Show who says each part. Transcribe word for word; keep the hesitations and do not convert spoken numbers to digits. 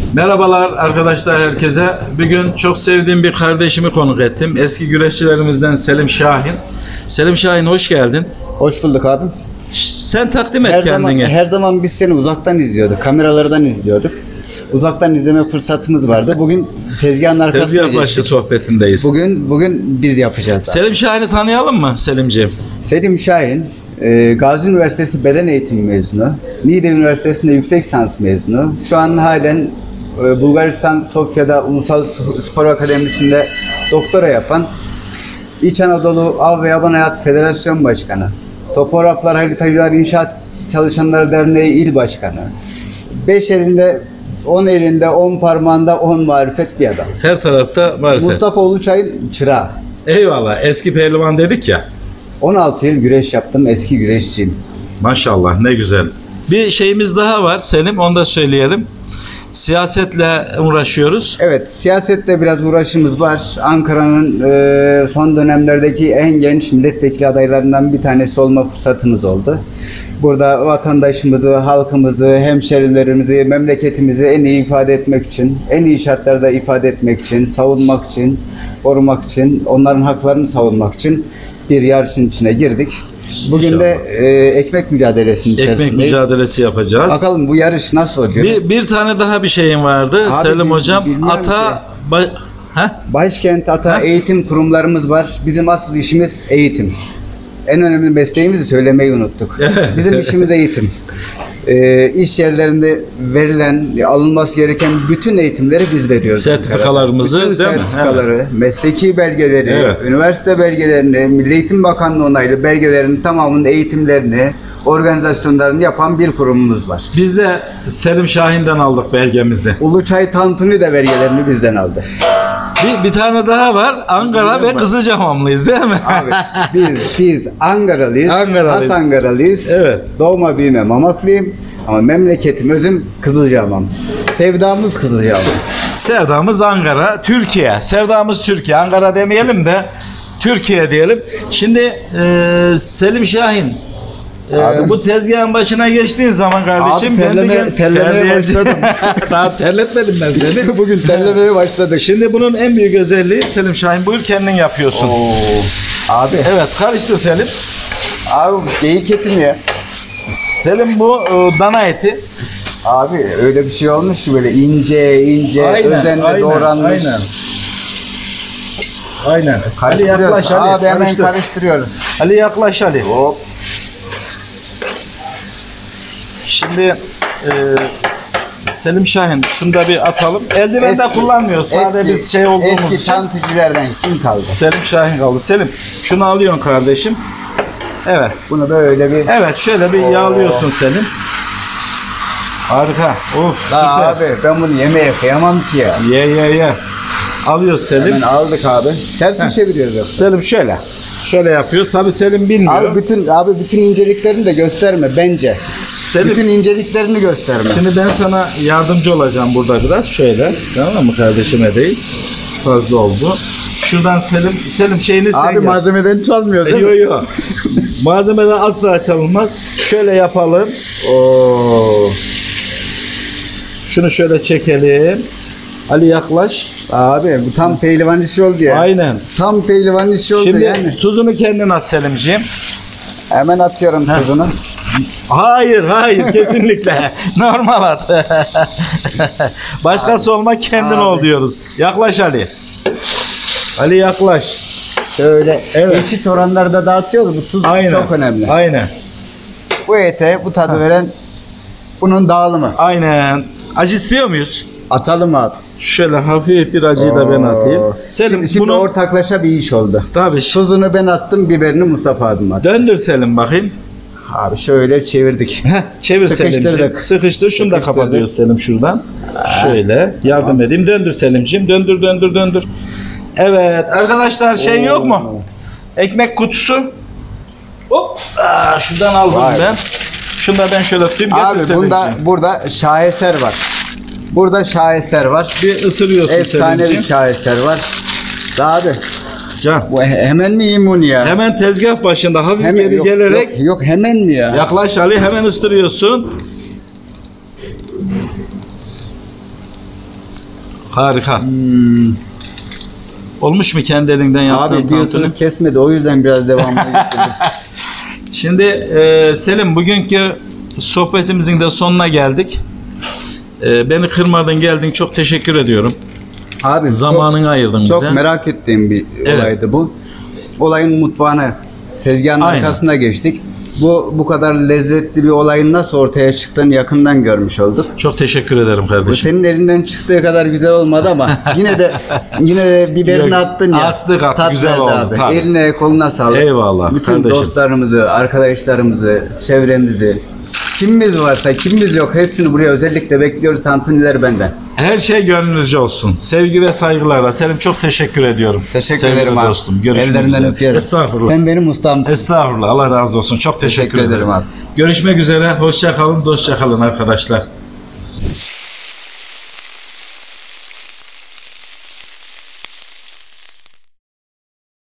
Speaker 1: Merhabalar arkadaşlar herkese. Bugün çok sevdiğim bir kardeşimi konuk ettim. Eski güreşçilerimizden Selim Şahin. Selim Şahin hoş geldin.
Speaker 2: Hoş bulduk abi.
Speaker 1: Sen takdim et
Speaker 2: her
Speaker 1: kendini.
Speaker 2: Zaman, her zaman biz seni uzaktan izliyorduk. Kameralardan izliyorduk. Uzaktan izleme fırsatımız vardı. Bugün tezgahın arkasına
Speaker 1: Tezgah başı sohbetindeyiz.
Speaker 2: Bugün bugün biz yapacağız abi.
Speaker 1: Selim Şahin'i tanıyalım mı Selimciğim?
Speaker 2: Selim Şahin, e, Gazi Üniversitesi Beden Eğitimi mezunu. Niğde Üniversitesi'nde yüksek lisans mezunu. Şu an halen e, Bulgaristan Sofya'da Ulusal Spor Akademisi'nde doktora yapan İç Anadolu Av ve Yaban Hayatı Federasyon Başkanı. Topograflar, Haritacılar, İnşaat Çalışanları Derneği İl Başkanı. Beş elinde, on elinde, on parmağında on marifet bir adam.
Speaker 1: Her tarafta marifet.
Speaker 2: Mustafa Uluçay'ın çırağı.
Speaker 1: Eyvallah. Eski pehlivan dedik ya.
Speaker 2: on altı yıl güreş yaptım. Eski güreşçiyim.
Speaker 1: Maşallah ne güzel. Bir şeyimiz daha var Selim, onu da söyleyelim. Siyasetle uğraşıyoruz.
Speaker 2: Evet, siyasette biraz uğraşımız var. Ankara'nın e, son dönemlerdeki en genç milletvekili adaylarından bir tanesi olma fırsatımız oldu. Burada vatandaşımızı, halkımızı, hemşerilerimizi, memleketimizi en iyi ifade etmek için, en iyi şartlarda ifade etmek için, savunmak için, korumak için, onların haklarını savunmak için bir yarışın içine girdik. Bugün
Speaker 1: İnşallah.
Speaker 2: de e, ekmek mücadelesinin içerisindeyiz.
Speaker 1: Ekmek mücadelesi yapacağız.
Speaker 2: Bakalım bu yarış nasıl oluyor?
Speaker 1: Bir, bir tane daha bir şeyim vardı
Speaker 2: Abi
Speaker 1: Selim
Speaker 2: bil-
Speaker 1: hocam.
Speaker 2: bilmiyorum
Speaker 1: Ata ba- Heh?
Speaker 2: Başkent Ata
Speaker 1: Ha?
Speaker 2: eğitim kurumlarımız var. Bizim asıl işimiz eğitim. En önemli mesleğimizi söylemeyi unuttuk. Bizim işimiz eğitim. Ee, iş yerlerinde verilen, alınması gereken bütün eğitimleri biz veriyoruz.
Speaker 1: Sertifikalarımızı,
Speaker 2: Bütün
Speaker 1: değil mi?
Speaker 2: sertifikaları, mesleki belgeleri,
Speaker 1: Evet.
Speaker 2: üniversite belgelerini, Milli Eğitim Bakanlığı onaylı belgelerin tamamının eğitimlerini, organizasyonlarını yapan bir kurumumuz var.
Speaker 1: Biz de Selim Şahin'den aldık belgemizi.
Speaker 2: Uluçay Tantuni de belgelerini bizden aldı.
Speaker 1: Bir, bir tane daha var. Ankara ve Kızılcahamamlıyız değil mi?
Speaker 2: Abi biz biz Ankaralıyız.
Speaker 1: Ankaralıyız.
Speaker 2: Has Ankaralıyız.
Speaker 1: Evet.
Speaker 2: Doğma büyüme Mamaklıyım ama memleketim özüm Kızılcahamam. Sevdamız Kızılcahamam.
Speaker 1: Sevdamız Ankara, Türkiye. Sevdamız Türkiye. Ankara demeyelim de Türkiye diyelim. Şimdi e, Selim Şahin, e,
Speaker 2: Abi.
Speaker 1: bu tezgahın başına geçtiğin zaman kardeşim
Speaker 2: Abi terleme,
Speaker 1: kendi-
Speaker 2: terlemeye
Speaker 1: terleyece-
Speaker 2: başladım.
Speaker 1: Daha terletmedim ben seni.
Speaker 2: Bugün terlemeye başladık.
Speaker 1: Şimdi bunun en büyük özelliği Selim Şahin, buyur kendin yapıyorsun.
Speaker 2: Oo. Abi,
Speaker 1: Evet, karıştır Selim.
Speaker 2: abi geyik eti mi ya?
Speaker 1: Selim bu e, dana eti.
Speaker 2: Abi öyle bir şey olmuş ki böyle ince ince
Speaker 1: Aynen,
Speaker 2: özenle
Speaker 1: aynen,
Speaker 2: doğranmış.
Speaker 1: aynen. Aynen. Ali
Speaker 2: Karıştırıyoruz.
Speaker 1: yaklaş Ali.
Speaker 2: Abi hemen
Speaker 1: karıştır.
Speaker 2: karıştırıyoruz.
Speaker 1: Ali yaklaş Ali.
Speaker 2: Hop.
Speaker 1: Şimdi e, Selim Şahin şunu da bir atalım. Eldiven de kullanmıyoruz. Sadece biz şey olduğumuz
Speaker 2: eski
Speaker 1: için.
Speaker 2: tanticilerden kim kaldı?
Speaker 1: Selim Şahin kaldı. Selim şunu alıyorsun kardeşim. Evet.
Speaker 2: Bunu böyle bir...
Speaker 1: Evet şöyle bir yağlıyorsun Selim. Harika. Of süper.
Speaker 2: Aa, abi ben bunu yemeye kıyamam ki ya.
Speaker 1: Ye ye ye. Alıyoruz Selim.
Speaker 2: Hemen aldık abi. Ters mi çeviriyoruz yoksa?
Speaker 1: Selim şöyle. Şöyle yapıyoruz. Tabii Selim bilmiyor.
Speaker 2: Abi bütün abi bütün inceliklerini de gösterme bence.
Speaker 1: Selim,
Speaker 2: Bütün inceliklerini gösterme.
Speaker 1: şimdi ben sana yardımcı olacağım burada biraz. Şöyle. Tamam mı kardeşime değil. Fazla oldu. Şuradan Selim, Selim şeyini sen
Speaker 2: Abi
Speaker 1: yap.
Speaker 2: malzemeden çalmıyor değil mi?
Speaker 1: Yok yok. Malzemeden asla çalınmaz. Şöyle yapalım. Oo. Şunu şöyle çekelim. Ali yaklaş.
Speaker 2: Abi bu tam pehlivan işi oldu ya.
Speaker 1: Aynen.
Speaker 2: Tam pehlivan işi oldu
Speaker 1: Şimdi
Speaker 2: yani.
Speaker 1: tuzunu kendin at Selimciğim.
Speaker 2: Hemen atıyorum tuzunu.
Speaker 1: Hayır hayır kesinlikle. Normal at. Başkası olmak kendin
Speaker 2: Abi.
Speaker 1: ol diyoruz. Yaklaş Ali. Ali yaklaş.
Speaker 2: Şöyle
Speaker 1: Evet.
Speaker 2: eşit oranlarda dağıtıyoruz. Bu tuz
Speaker 1: Aynen.
Speaker 2: çok önemli.
Speaker 1: Aynen.
Speaker 2: Bu ete bu tadı veren bunun dağılımı.
Speaker 1: Aynen. Acı istiyor muyuz?
Speaker 2: Atalım abi.
Speaker 1: Şöyle hafif bir acıyı da ben atayım.
Speaker 2: Oo.
Speaker 1: Selim
Speaker 2: şimdi, şimdi
Speaker 1: bunu
Speaker 2: ortaklaşa bir iş oldu.
Speaker 1: tabii ş-
Speaker 2: Tuzunu ben attım, biberini Mustafa abim attı.
Speaker 1: döndür Selim bakayım.
Speaker 2: Abi şöyle çevirdik.
Speaker 1: Heh, çevir Selimciğim.
Speaker 2: Sıkıştırdık.
Speaker 1: Sıkıştır. Şunu da
Speaker 2: Sıkıştırdık.
Speaker 1: kapatıyoruz Selim şuradan. Şöyle yardım edeyim. Döndür Selimciğim. Döndür döndür döndür. Evet arkadaşlar şey yok mu? Ekmek kutusu. Hop. Aa, şuradan aldım
Speaker 2: Vay.
Speaker 1: ben. Şunu da ben şöyle tutayım. Getir
Speaker 2: Abi
Speaker 1: Selimciğim.
Speaker 2: bunda burada şaheser var. Burada şaheser var.
Speaker 1: bir ısırıyorsun
Speaker 2: Efsane bir
Speaker 1: Selimciğim.
Speaker 2: şaheser var. Daha abi
Speaker 1: Can.
Speaker 2: bu he- hemen mi yiyeyim bunu ya?
Speaker 1: Hemen tezgah başında hafif
Speaker 2: Hemen-
Speaker 1: geri
Speaker 2: yok,
Speaker 1: gelerek
Speaker 2: yok, yok hemen mi ya?
Speaker 1: yaklaş Ali, hemen ıstırıyorsun. Harika. Olmuş mu kendi elinden yaptığın
Speaker 2: Abi bir
Speaker 1: tantuni?
Speaker 2: ısırık kesmedi, o yüzden biraz devamlı getirdim.
Speaker 1: Şimdi e, Selim, bugünkü sohbetimizin de sonuna geldik. E, beni kırmadın, geldin, çok teşekkür ediyorum.
Speaker 2: Abi
Speaker 1: Zamanını ayırdın
Speaker 2: çok,
Speaker 1: bize.
Speaker 2: çok merak ettiğim bir
Speaker 1: Evet.
Speaker 2: olaydı bu. Olayın mutfağına, tezgahın
Speaker 1: Aynen.
Speaker 2: arkasına geçtik. Bu bu kadar lezzetli bir olayın nasıl ortaya çıktığını yakından görmüş olduk.
Speaker 1: Çok teşekkür ederim
Speaker 2: Bu
Speaker 1: kardeşim.
Speaker 2: senin elinden çıktığı kadar güzel olmadı ama yine de yine de biberini
Speaker 1: Yok,
Speaker 2: attın ya.
Speaker 1: attık, attık.
Speaker 2: Tat
Speaker 1: Güzel
Speaker 2: verdi
Speaker 1: oldu,
Speaker 2: abi.
Speaker 1: tabii.
Speaker 2: Eline koluna sağlık.
Speaker 1: Eyvallah
Speaker 2: Bütün
Speaker 1: kardeşim.
Speaker 2: dostlarımızı, arkadaşlarımızı, çevremizi, kimimiz varsa, kimimiz yok hepsini buraya özellikle bekliyoruz. Tantuniler benden.
Speaker 1: Her şey gönlünüzce olsun. Sevgi ve saygılarla. Selim, çok teşekkür ediyorum.
Speaker 2: Teşekkür
Speaker 1: Sevgili
Speaker 2: ederim abi.
Speaker 1: dostum. Görüşmek
Speaker 2: Ellerinden
Speaker 1: üzere.
Speaker 2: öpüyorum.
Speaker 1: Estağfurullah.
Speaker 2: Sen benim ustamsın.
Speaker 1: Estağfurullah. Allah razı olsun. Çok teşekkür,
Speaker 2: Teşekkür ederim abi.
Speaker 1: Görüşmek üzere. Hoşça kalın, dostça kalın arkadaşlar.